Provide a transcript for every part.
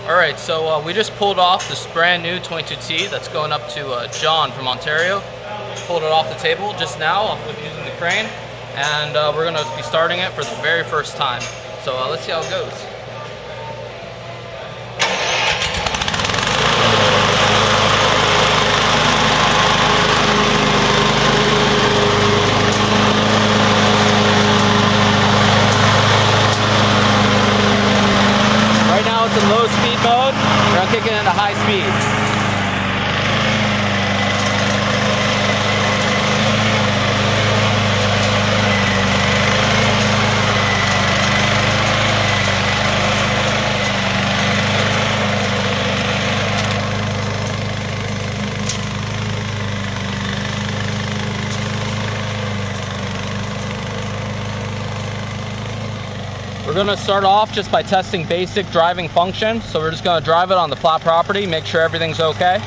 Alright, so we just pulled off this brand new 22T that's going up to John from Ontario. Pulled it off the table just now with using the crane, and we're going to be starting it for the very first time. So let's see how it goes. Right now it's in low speed mode. We're going to kick it into high speed. We're going to start off just by testing basic driving function. So we're just going to drive it on the Platt property, make sure everything's okay.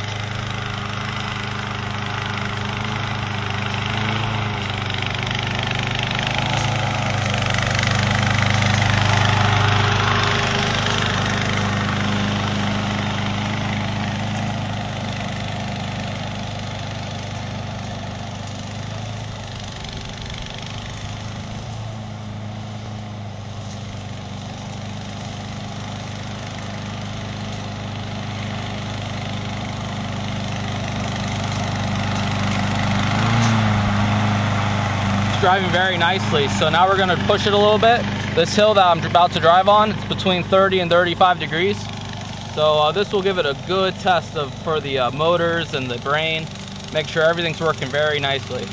Driving very nicely. So now we're going to push it a little bit. This hill that I'm about to drive on, it's between 30 and 35 degrees. So this will give it a good test for the motors and the brain. Make sure everything's working very nicely.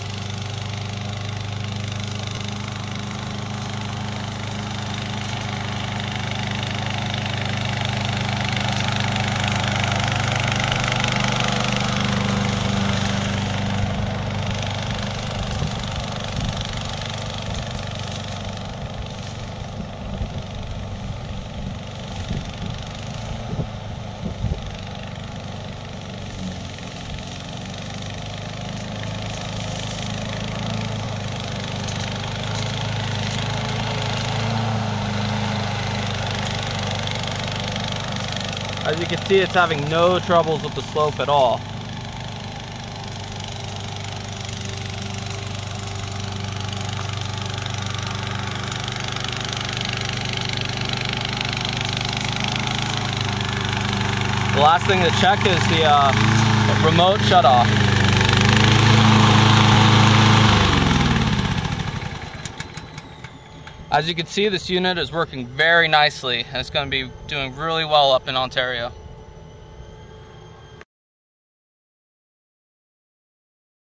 As you can see, it's having no troubles with the slope at all. The last thing to check is the remote shutoff. As you can see, this unit is working very nicely, and it's going to be doing really well up in Ontario.